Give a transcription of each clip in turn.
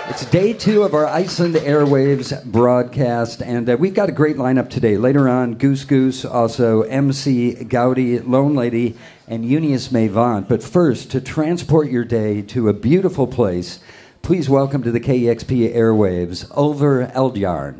It's day 2 of our Iceland Airwaves broadcast, and we've got a great lineup today. Later on, Goose Goose, also MC Gaudi, Lone Lady, and Eunice Mavant. But first, to transport your day to a beautiful place, please welcome to the KEXP Airwaves, Ulver Eldjarn.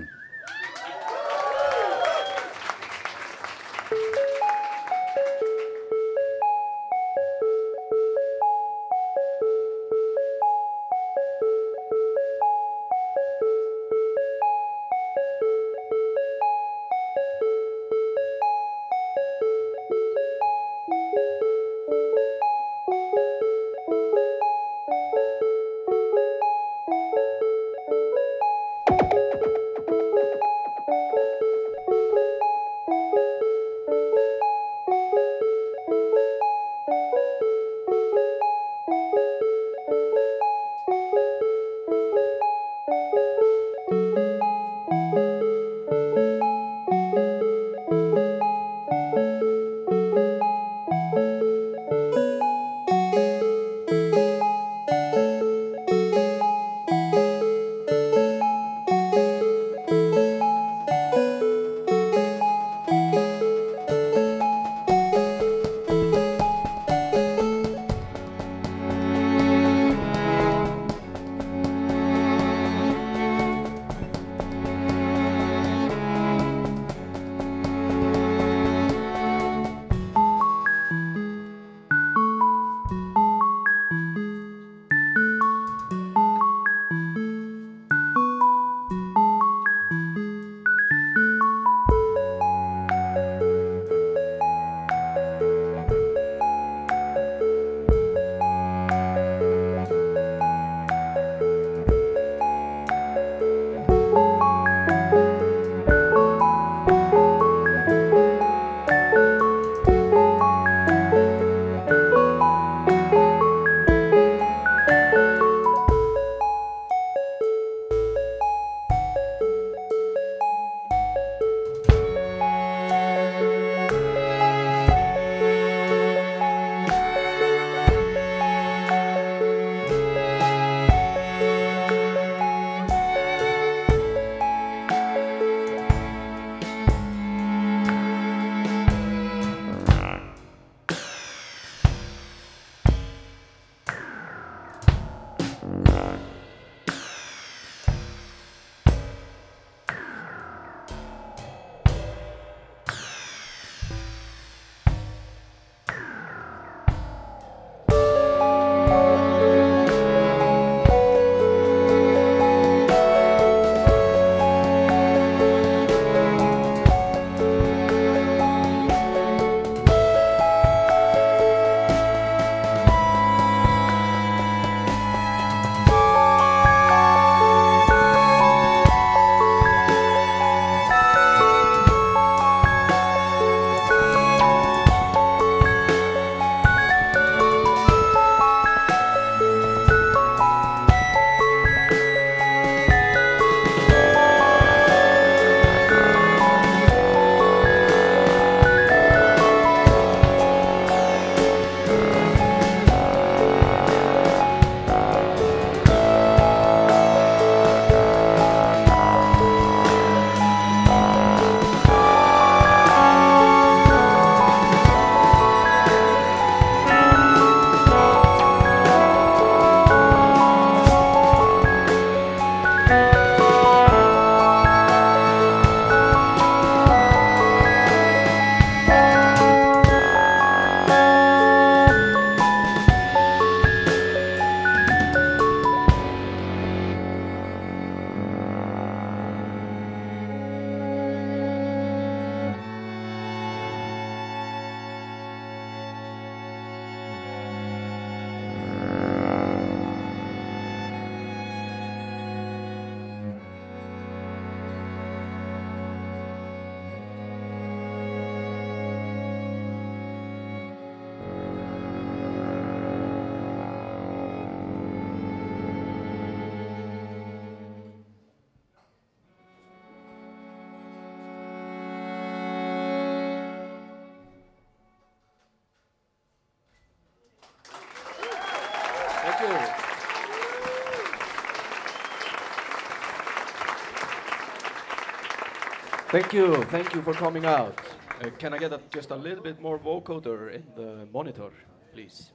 Thank you for coming out. Can I get just a little bit more vocoder in the monitor, please?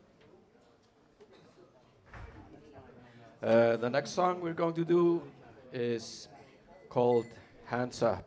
The next song we're going to do is called Hands Up.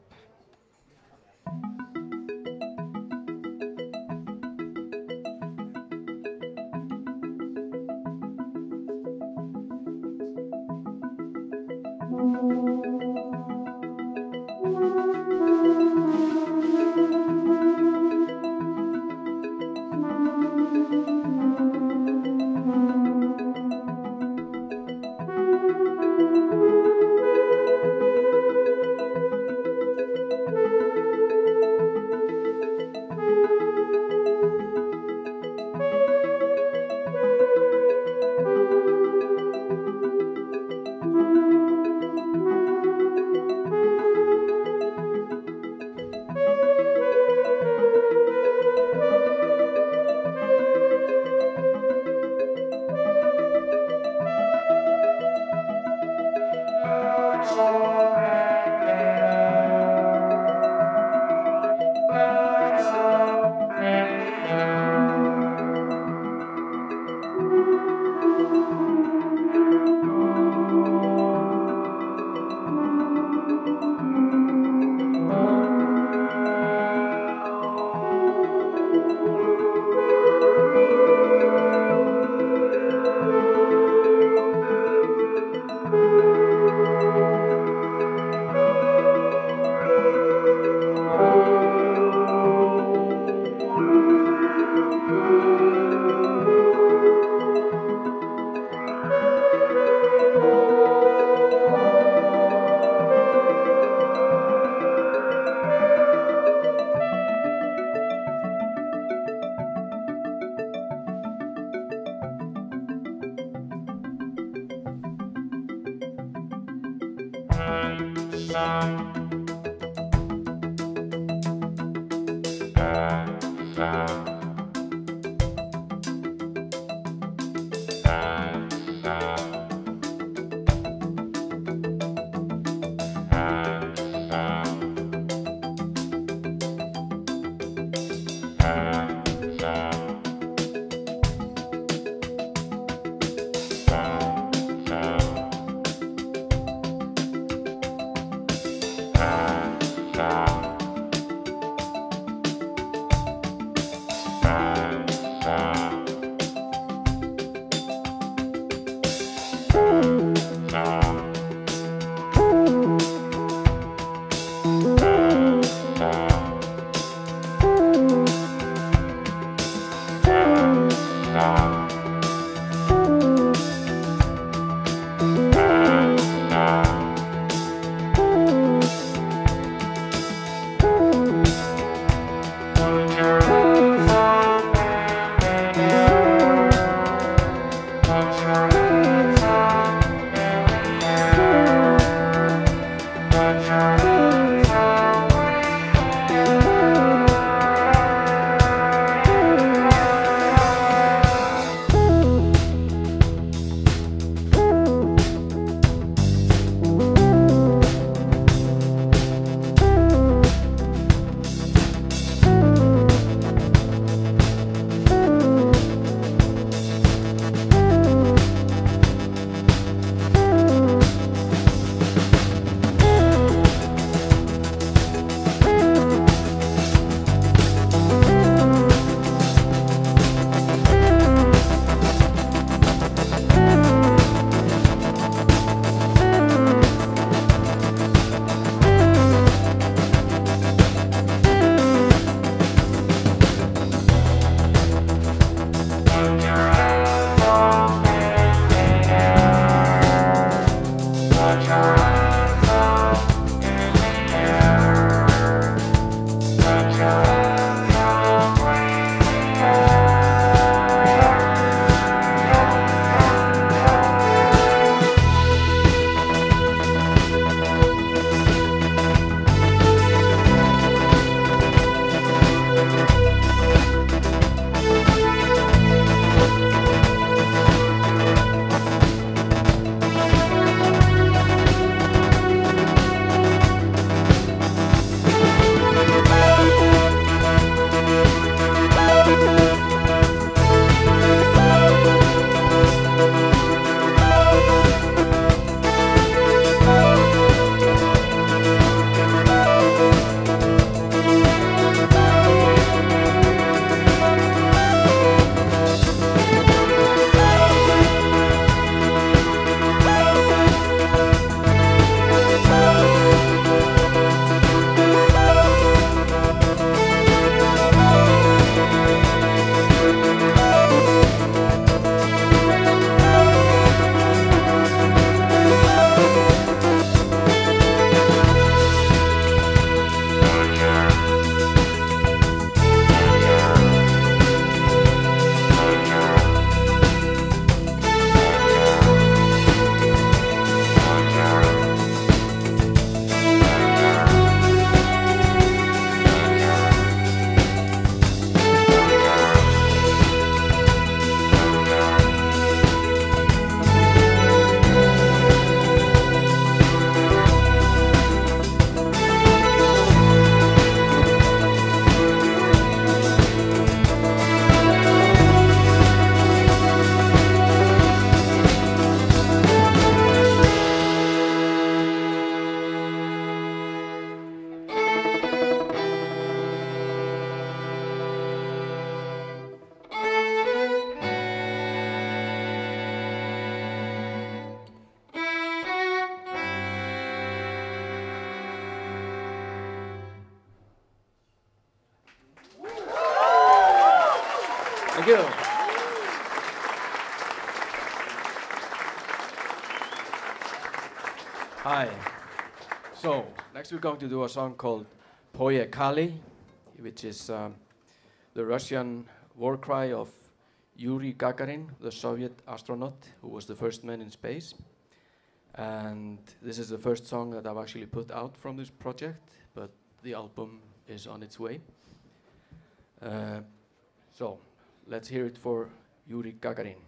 Thank you. Hi. So, next we're going to do a song called Poye Kali, which is the Russian war cry of Yuri Gagarin, the Soviet astronaut who was the first man in space. And this is the first song that I've actually put out from this project, but the album is on its way. So, let's hear it for Yuri Gagarin.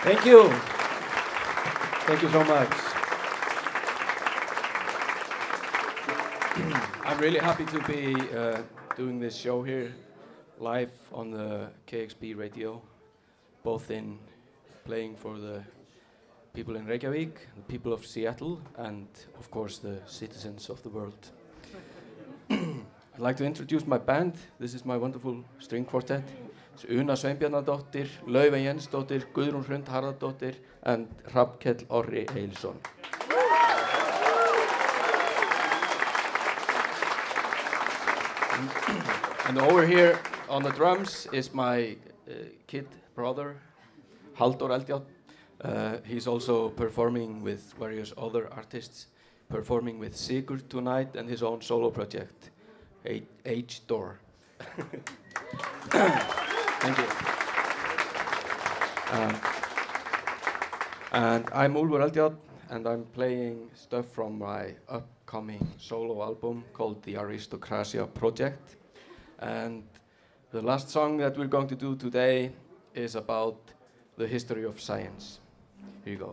Thank you. Thank you so much. I'm really happy to be doing this show here live on the KXP radio, both in playing for the people in Reykjavik, the people of Seattle, and of course the citizens of the world. I'd like to introduce my band. This is my wonderful string quartet. It's Una Sveinbjarnardóttir, Laufey Jensdóttir, Guðrún Hrund Harðardóttir, and Hrafnkell Orri Eilsson. And over here on the drums is my kid brother, Halldór Eldjárn. He's also performing with various other artists, performing with Sigurd tonight and his own solo project, H-Door. Thank you. And I'm Úlfur Eldjárn, and I'm playing stuff from my upcoming solo album called the Aristocracia Project. And the last song that we're going to do today is about the history of science. Here you go.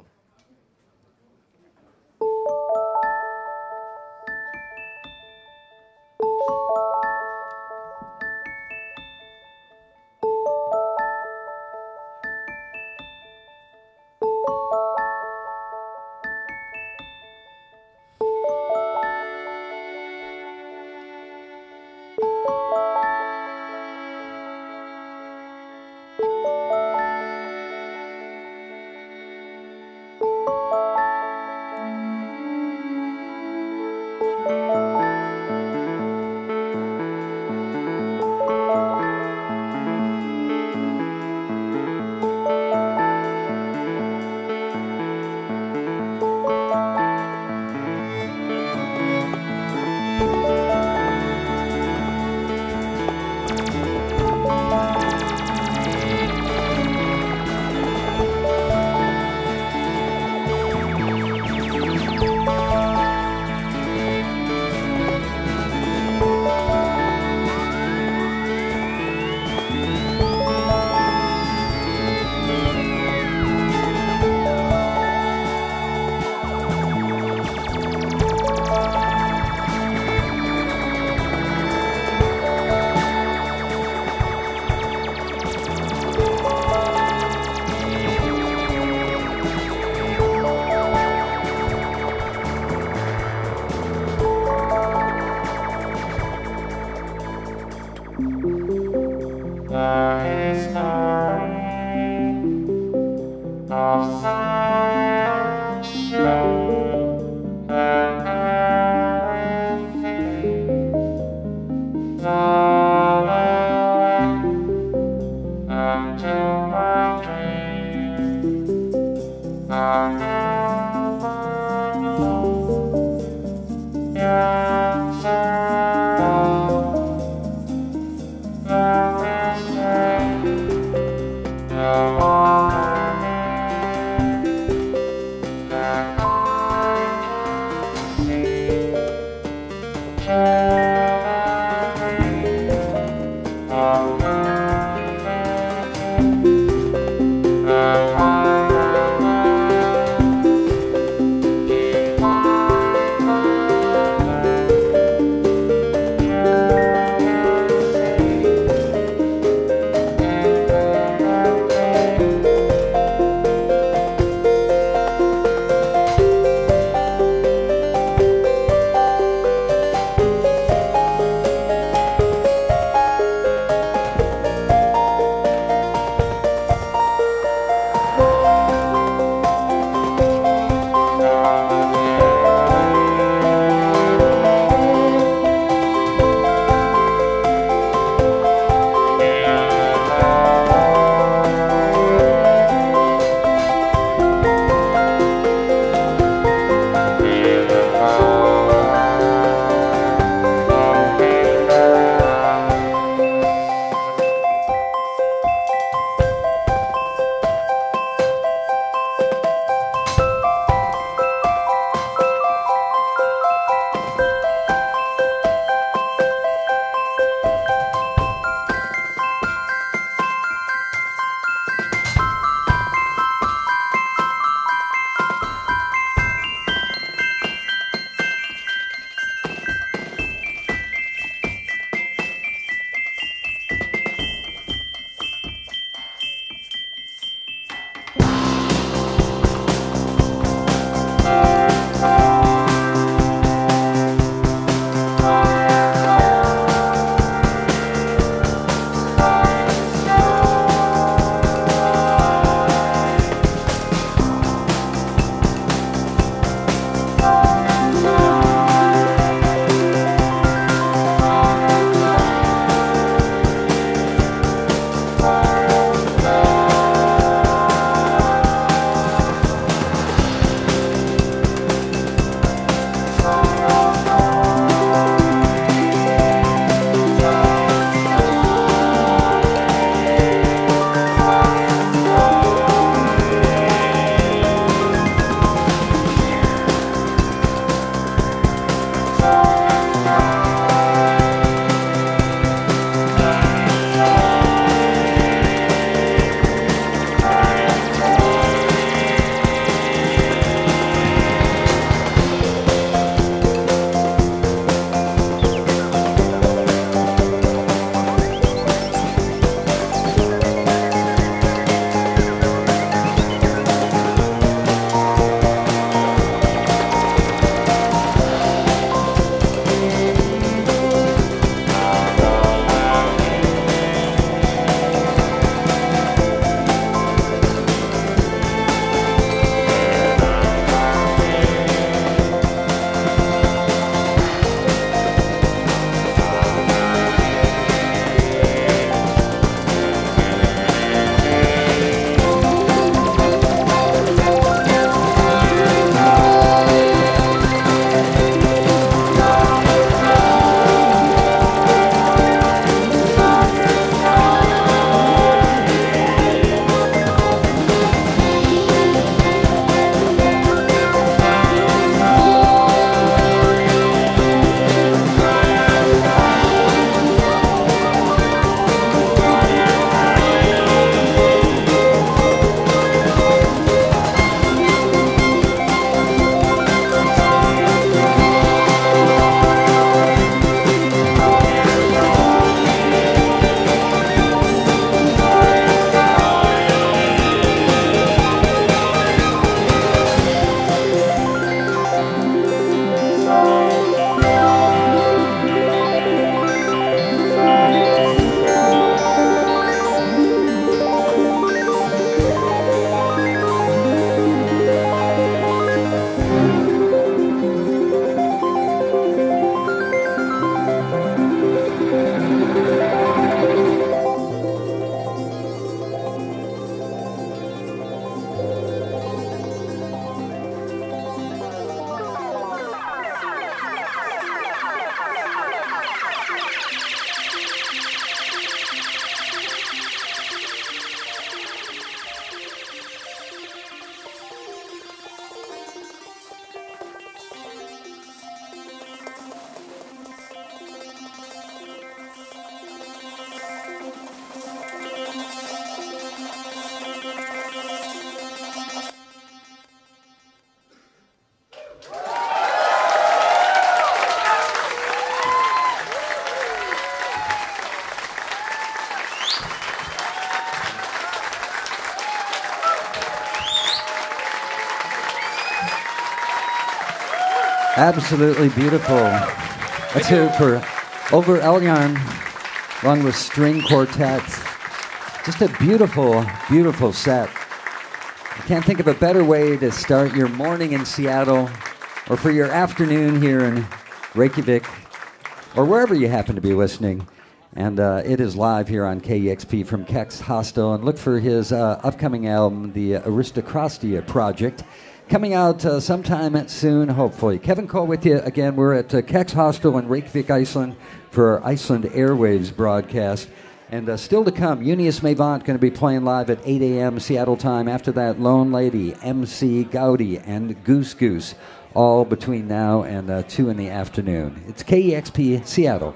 Absolutely beautiful. Let's hear it for Over Elyon, along with string quartet. Just a beautiful, beautiful set. I can't think of a better way to start your morning in Seattle, or for your afternoon here in Reykjavik, or wherever you happen to be listening. And it is live here on KEXP from Kex Hostel. And look for his upcoming album, the Aristocrastia Project, coming out sometime soon, hopefully. Kevin Cole with you again. We're at Kex Hostel in Reykjavik, Iceland, for our Iceland Airwaves broadcast. And still to come, Junius Mavant going to be playing live at 8 a.m. Seattle time. After that, Lone Lady, MC Gaudi, and Goose Goose, all between now and 2 in the afternoon. It's KEXP Seattle.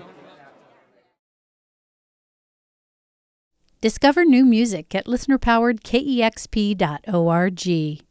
Discover new music at listener-powered KEXP.org.